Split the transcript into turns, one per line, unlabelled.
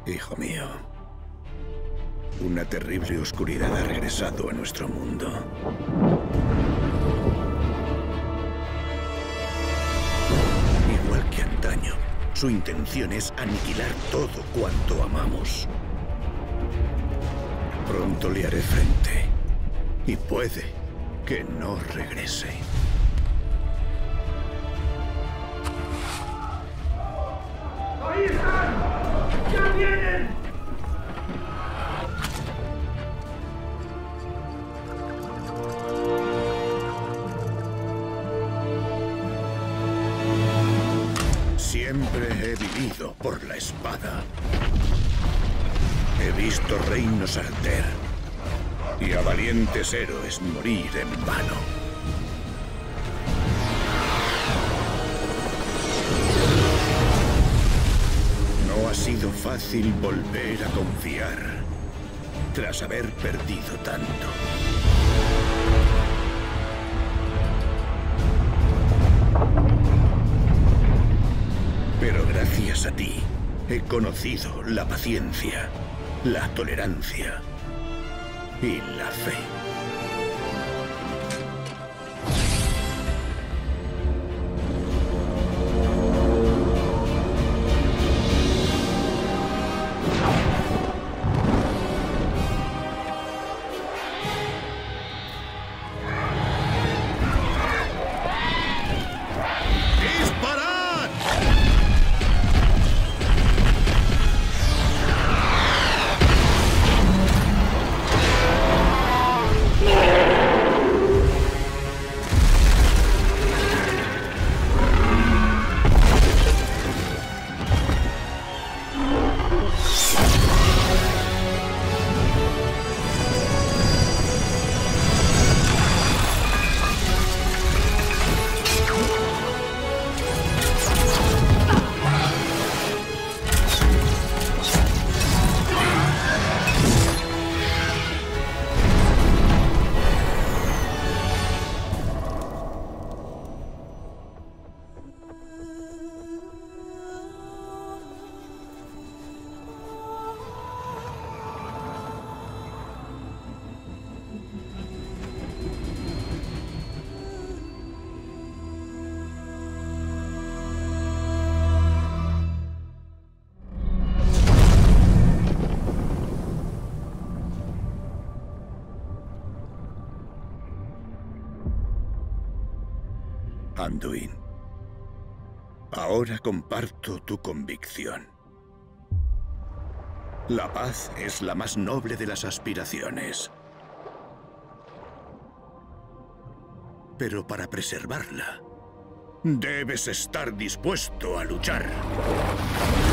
Hijo mío, una terrible oscuridad ha regresado a nuestro mundo. Igual que antaño, su intención es aniquilar todo cuanto amamos. Pronto le haré frente, y puede que no regrese.
¡Ahí están! ¡Ya vienen!
Siempre he vivido por la espada. He visto reinos arder y a valientes héroes morir en vano. No ha sido fácil volver a confiar tras haber perdido tanto. Pero gracias a ti, he conocido la paciencia, la tolerancia y la fe. Anduin, ahora comparto tu convicción. La paz es la más noble de las aspiraciones. Pero para preservarla, debes estar dispuesto a luchar.